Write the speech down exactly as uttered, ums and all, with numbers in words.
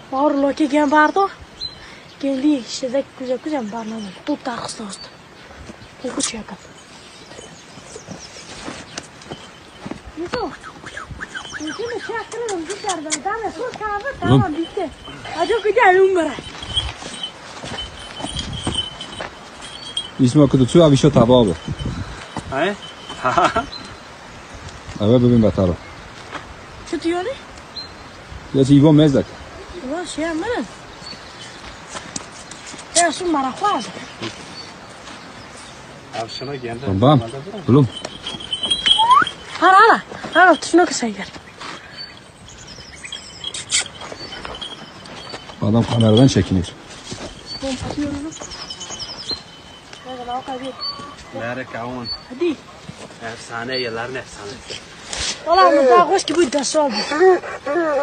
Mauro che gambardo che lì si vede cosa cosa parlano tutta questa storia. Che c'è qua? Nico. Nico mi c'è che non mi guarda, dai, su cava, cava bitte. Ajo che già numero. اسم که تو آویشو تبابه. اه؟ آره ببین بهتره. چه دیاری؟ یه چیزی مزدک. باشه یا من. یا سوم مرا خواهد. آفشنا گنده. بام. بلوم. هلا هلا. هلا تشنو کسایگر. Adam kameradan çekinir. Nerede kavun? Hadi. Efsane yerler ne efsane. Valla mı daha hoş ki bu da sordu.